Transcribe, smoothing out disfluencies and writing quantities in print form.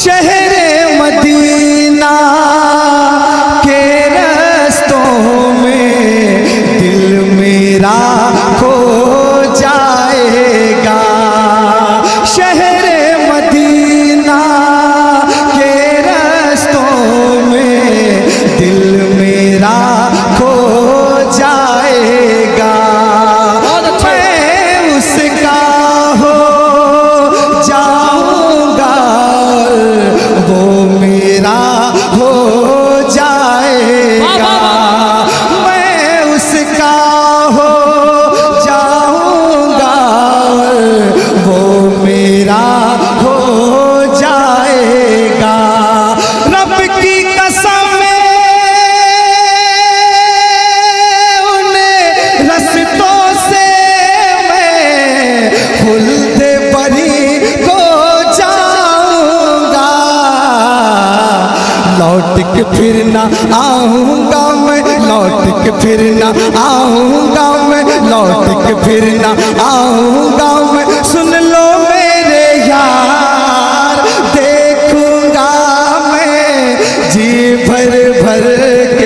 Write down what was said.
शहरे मदीना के रस्तों में दिल मेरा खो जाएगा। शहरे मदीना के रस्तों में दिल मेरा खो जाएगा। मैं उसका हो जाऊंगा वो मेरा हो जाएगा। मैं उसका हो जाऊंगा वो मेरा हो जाएगा। रब की कसम उन्हें रस्तों से मैं खुल्द परी को जाऊंगा। लौट के फिर ना आऊंगा मैं, लौट के फिर ना आऊंगा मैं, लौट के फिर ना आऊंगा मैं। सुन लो मेरे यार, देखूंगा मैं जी भर भर